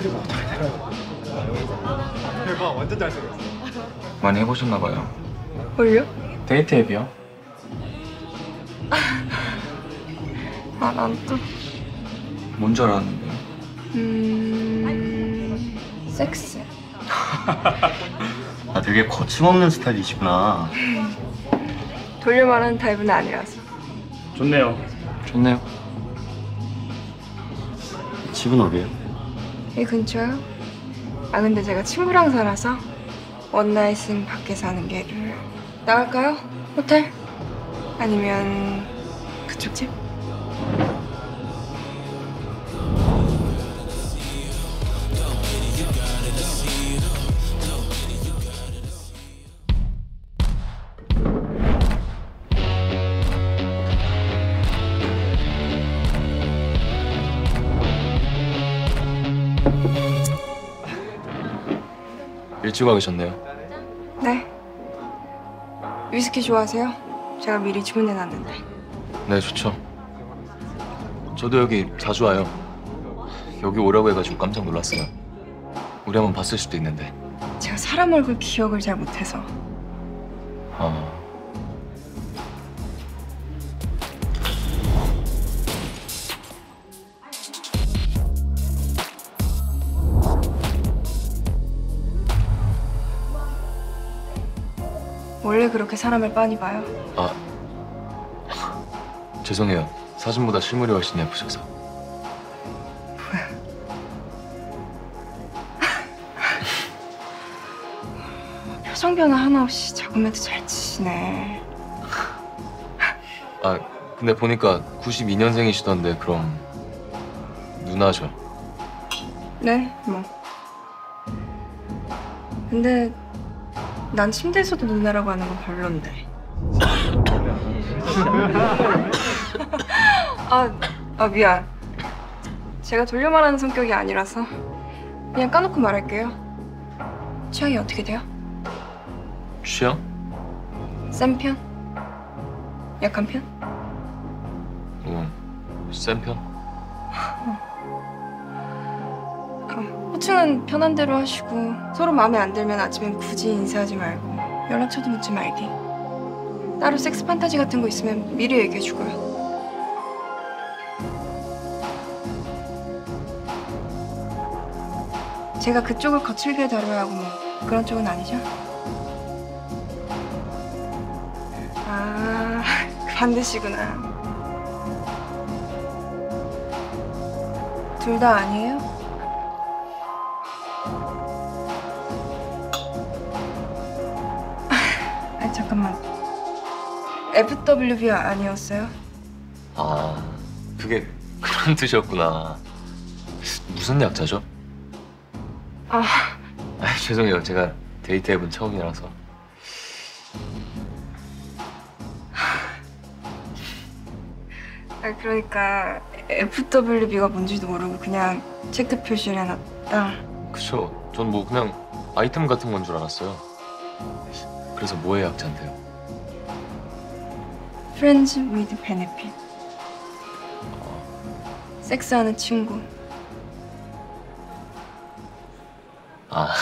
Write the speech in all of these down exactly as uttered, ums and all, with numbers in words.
그리고 어떻게 돼요? 대박, 완전 잘생겼어. 많이 해보셨나봐요. 뭘요? 데이트 앱이요. 아, 난 또... 뭔 줄 알았는데. 음... 섹스. 아, 되게 거침없는 스타일이시구나. 돌려말하는 타입은 아니라서. 좋네요. 좋네요. 집은 어디예요? 이 근처요? 아, 근데 제가 친구랑 살아서 원나잇은 밖에서 하는 게... 나갈까요? 호텔? 아니면 그쪽 집? 일찍 와 계셨네요. 네. 위스키 좋아하세요? 제가 미리 주문해놨는데. 네, 좋죠. 저도 여기 자주 와요. 여기 오라고 해가지고 깜짝 놀랐어요. 우리 한번 봤을 수도 있는데. 제가 사람 얼굴 기억을 잘 못해서. 아... 원래 그렇게 사람을 빤히 봐요? 아... 죄송해요. 사진보다 실물이 훨씬 예쁘셔서. 표정 변화 하나 없이 작업매도 잘 치시네. 아, 근데 보니까 구십이 년생이시던데 그럼 누나죠? 네, 뭐. 근데 난 침대에서도 누나라고 하는 건 별론데. 아, 아 미안. 제가 돌려 말하는 성격이 아니라서 그냥 까놓고 말할게요. 취향이 어떻게 돼요? 취향? 센 편? 약한 편? 응, 센 편? 호칭은 편한 대로 하시고 서로 마음에 안 들면 아침엔 굳이 인사하지 말고 연락처도 묻지 말기. 따로 섹스 판타지 같은 거 있으면 미리 얘기해주고요. 제가 그쪽을 거칠게 다뤄야 하고 뭐 그런 쪽은 아니죠? 아, 반드시구나. 둘 다 아니에요? 아, 잠깐만. 에프더블유비 아니었어요? 아, 그게 그런 뜻이었구나. 무슨 약자죠? 아, 아, 죄송해요. 제가 데이트 앱은 처음이라서. 아 그러니까 에프더블유비가 뭔지도 모르고 그냥 체크 표시를 해놨다. 그쵸. 전 뭐 그냥 아이템 같은 건 줄 알았어요. 그래서 뭐의 약자인데요? Friends with benefit. 섹스하는 친구. 아,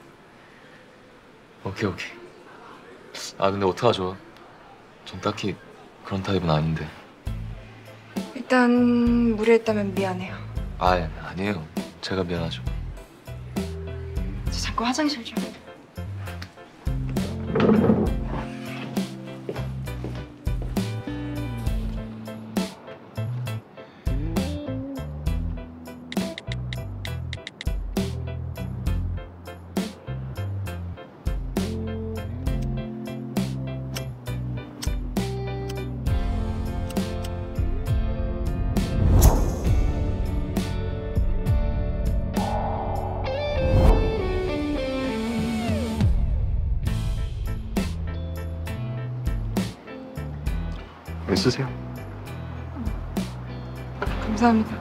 오케이 오케이. 아 근데 어떡하죠? 전 딱히 그런 타입은 아닌데. 일단 무리했다면 미안해요. 아 아니에요. 제가 미안하죠. 저 잠깐 화장실 좀. 왜 쓰세요? 감사합니다.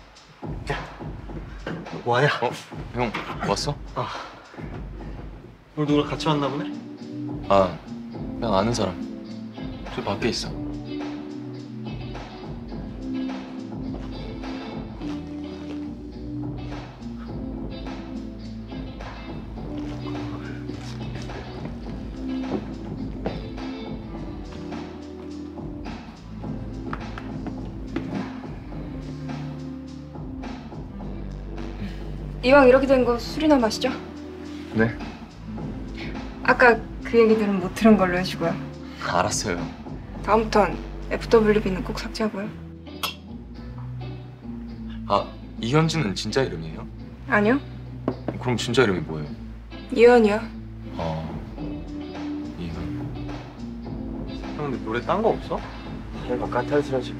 뭐하냐? 어? 형 왔어? 어. 오늘 누구랑 같이 왔나 보네? 아, 그냥 아는 사람. 저 밖에 있어. 이왕 이렇게 된 거 술이나 마시죠. 네? 아까 그 얘기들은 못 들은 걸로 해주고요. 알았어요. 다음부턴 에프더블유비는 꼭 삭제하고요. 아, 이현진은 진짜 이름이에요? 아니요, 그럼 진짜 이름이 뭐예요? 이현이요. 어, 이현. 형 근데 노래 딴 거 없어? 내가 까탈스러지.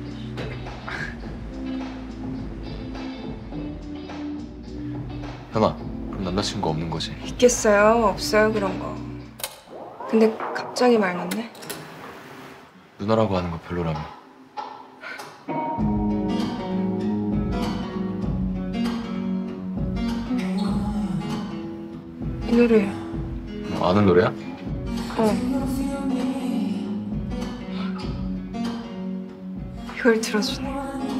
현아, 그럼 남자친구 없는 거지? 있겠어요? 없어요 그런 거. 근데 갑자기 말 놓네. 누나라고 하는 거 별로라며. 이 노래. 뭐 아는 노래야? 어. 이걸 들어주네.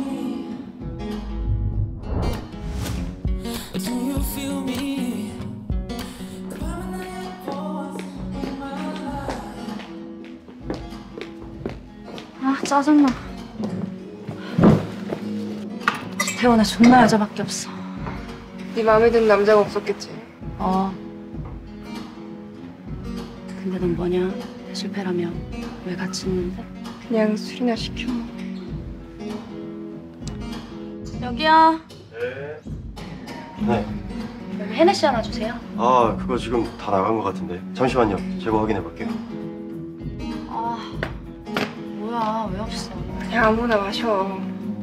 아 짜증나. 태원에 존나 여자밖에 없어. 네 마음에 드는 남자가 없었겠지. 어. 근데 넌 뭐냐? 실패라며. 왜 같이 있는데? 그냥 술이나 시켜. 여기요. 네. 여기 헤네시 하나 주세요. 아, 그거 지금 다 나간 것 같은데. 잠시만요. 제가 확인해 볼게요. 아 뭐야 왜 없어? 그냥 아무나 마셔.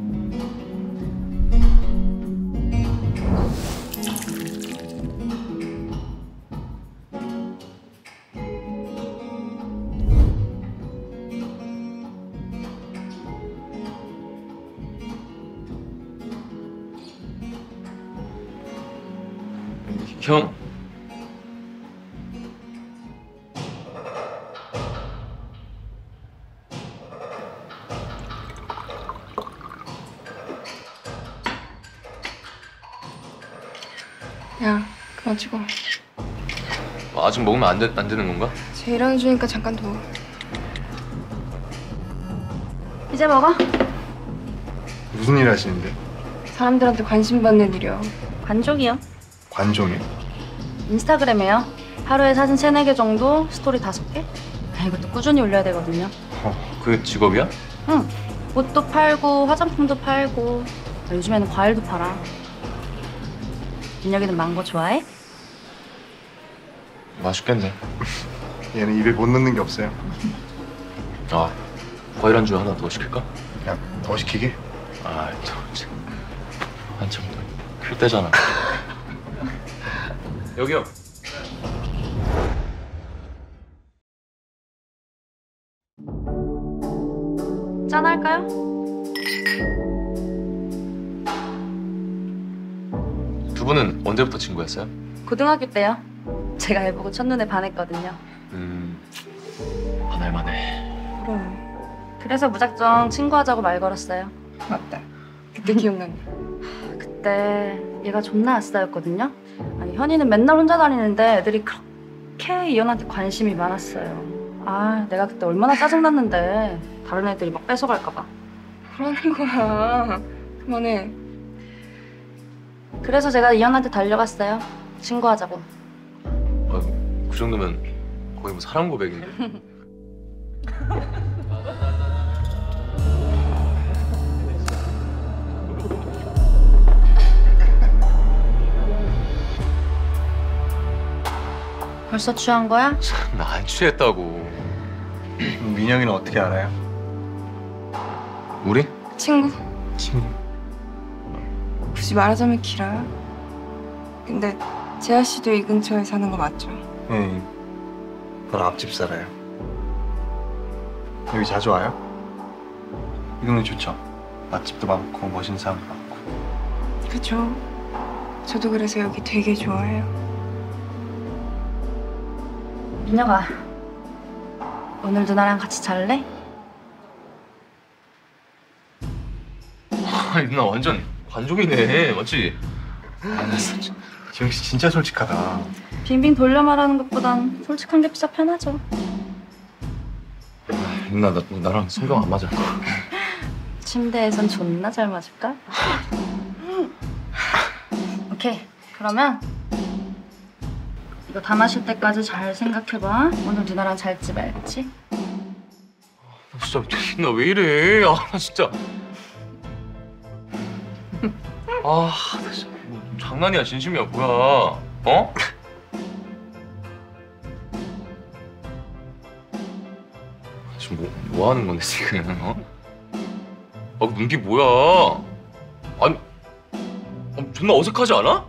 형. 야, 그만 찍어. 뭐 아직 먹으면 안, 되, 안 되는 건가? 쟤 일하는 중이니까 잠깐 둬. 이제 먹어. 무슨 일 하시는데? 사람들한테 관심 받는 일이야. 관종이요. 관종이요? 인스타그램에요. 하루에 사진 세네 개 정도, 스토리 다섯 개. 아, 이것도 꾸준히 올려야 되거든요. 어, 그게 직업이야? 응. 옷도 팔고 화장품도 팔고 아, 요즘에는 과일도 팔아. 민혁이는 망고 좋아해? 맛있겠네. 얘는 입에 못 넣는 게 없어요. 아, 과일 안주 하나 더 시킬까? 야, 더 시키게? 아, 또 참. 한참 클 때잖아. 여기요. 짠할까요? 두 분은 언제부터 친구였어요? 고등학교 때요. 제가 애 보고 첫눈에 반했거든요. 음, 반할만해. 그럼 그래서 무작정 친구하자고 말 걸었어요. 맞다. 그때 기억나네. 그때 얘가 존나 아싸였거든요. 아니 현이는 맨날 혼자 다니는데 애들이 그렇게 이현한테 관심이 많았어요. 아 내가 그때 얼마나 짜증났는데 다른 애들이 막 뺏어갈까 봐. 그러는 거야. 그만해. 그래서 제가 이현한테 달려갔어요. 친구하자고. 아, 그 정도면 거의 뭐 사랑 고백인데. 벌써 취한 거야? 나 안 취했다고. 민영이는 어떻게 알아요? 우리? 친구? 친구. 굳이 말하자면 길어요. 근데 재하 씨도 이 근처에 사는 거 맞죠? 네, 바로 앞집 살아요. 여기 자주 와요? 이 동네 좋죠? 맛집도 많고 멋있는 사람도 많고. 그쵸. 저도 그래서 여기 되게 좋아해요. 민혁아, 오늘도 나랑 같이 잘래? 아, 누나 완전 관종이네, 맞지? 아, 나 진짜 지영 씨 진짜 솔직하다. 빙빙 돌려 말하는 것보단 솔직한 게 진짜 편하죠. 누나 나, 나랑 성경 안 맞아. 침대에선 존나 잘 맞을까? 오케이, 그러면 이거 다 마실 때까지 잘 생각해봐. 오늘 누나랑 잘지 말지? 나 진짜 나 왜 이래? 아, 나 진짜. 아, 나 진짜 뭐 장난이야, 진심이야, 뭐야? 어? 지금 뭐, 뭐 하는 건데 지금? 어? 아, 눈기 뭐야? 아니, 아, 존나 어색하지 않아?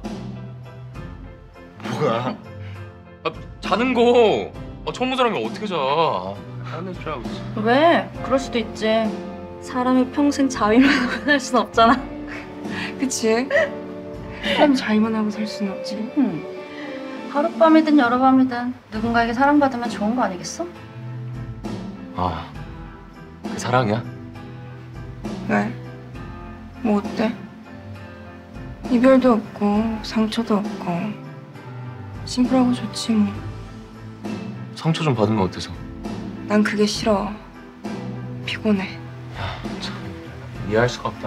뭐가? 아, 자는 거. 아, 처음 본 사람이 어떻게 자? 아, 하는 줄 알고 있어. 왜? 그럴 수도 있지. 사람이 평생 자위만 하고 살 순 없잖아. 그치? 사람 자기만 하고 살 수는 없지. 응. 하룻밤이든 여러밤이든 누군가에게 사랑받으면 좋은 거 아니겠어? 아, 그 사랑이야? 왜? 뭐 어때? 이별도 없고 상처도 없고 심플하고 좋지 뭐. 상처 좀 받으면 어때서? 난 그게 싫어. 피곤해. 참, 이해할 수가 없다.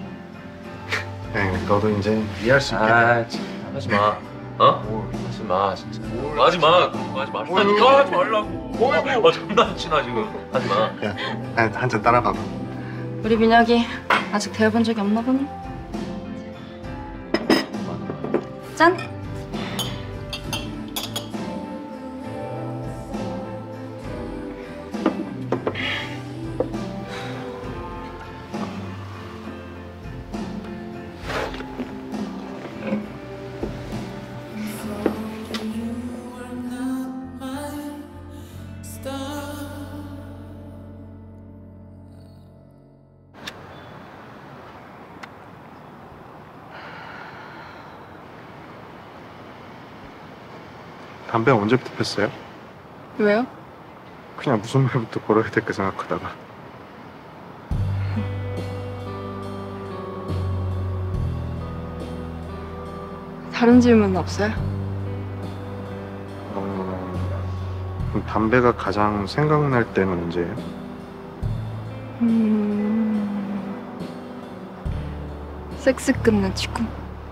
네, 너도 이제 이해할 수 있겠다. 아, 참, 하지 마. 어? 하지 마, 진짜. 하지 마. 하지 말라니까. 하지 말라고. 아, 존나 친하 지금. 하지 마. 야, 한 잔 따라봐봐. 우리 민혁이 아직 대해본 적이 없나 보네. 짠! 담배 언제부터 폈어요? 왜요? 그냥 무슨 말부터 걸어야 될까 생각하다가. 다른 질문 없어요? 어... 그럼 담배가 가장 생각날 때는 언제예요? 음... 섹스 끝난 직후.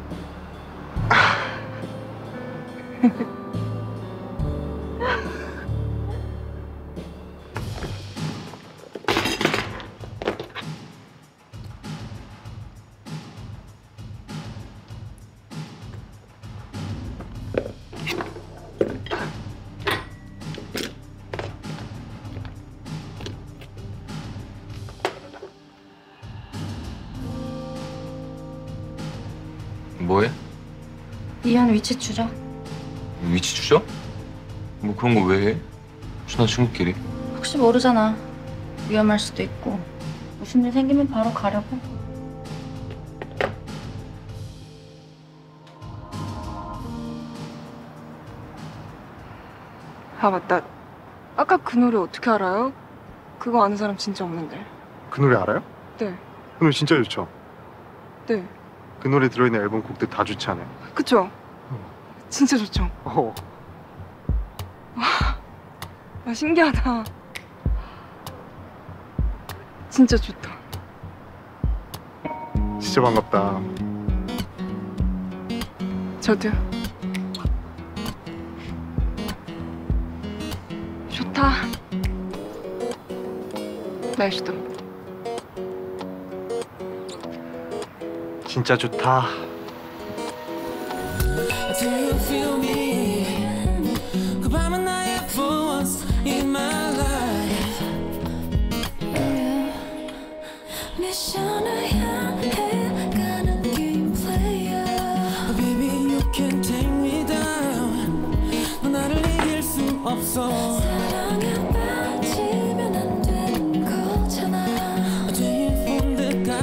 뭐해? 이현 위치 추적. 위치 추적? 뭐 그런 거 왜 해? 친한 친구끼리. 혹시 모르잖아. 위험할 수도 있고. 무슨 일 생기면 바로 가려고. 아 맞다. 아까 그 노래 어떻게 알아요? 그거 아는 사람 진짜 없는데. 그 노래 알아요? 네. 그 노래 진짜 좋죠? 네. 그 노래 들어있는 앨범 곡들 다 좋지 않아요? 그쵸? 진짜 좋죠? 어. 아 신기하다. 진짜 좋다. 진짜 반갑다. 저도요. 좋다. 날씨도. 진짜 좋다. Do you feel me? 그 밤은 나의 for once in my life. 미션을 향해 가는 game player. Oh, baby, you can take me down. 너 나를 이길 수 없어. 사랑에 빠지면 안 되는 거잖아. 죄인 본 듯한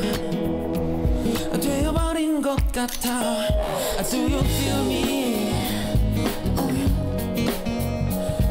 되어버린 것 같아. Do you feel me?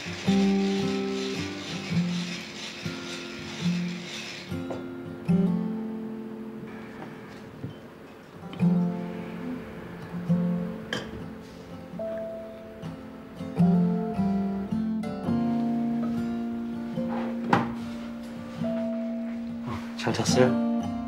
잘 잤어요?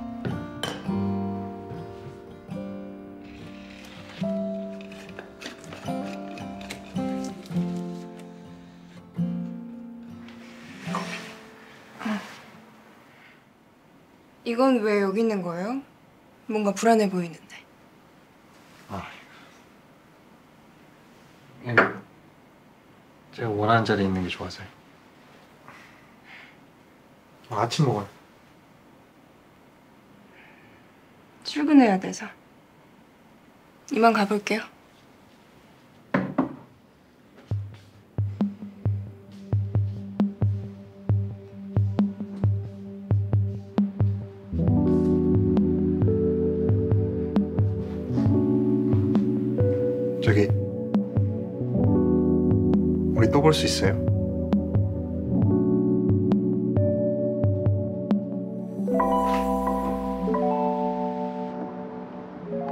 이건 왜 여기 있는 거예요? 뭔가 불안해 보이는데. 아, 예, 제가 원하는 자리에 있는 게 좋아서요. 아, 아침 먹어요. 출근해야 돼서. 이만 가볼게요. 저기 우리 또 볼 수 있어요?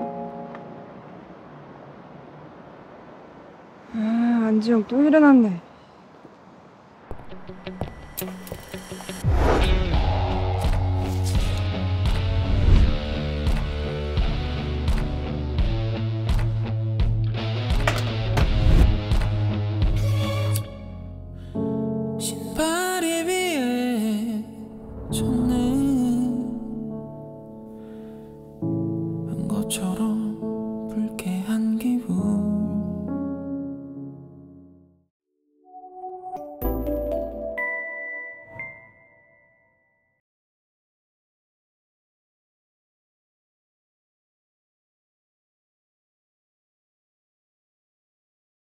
아, 안지영 또 일어났네.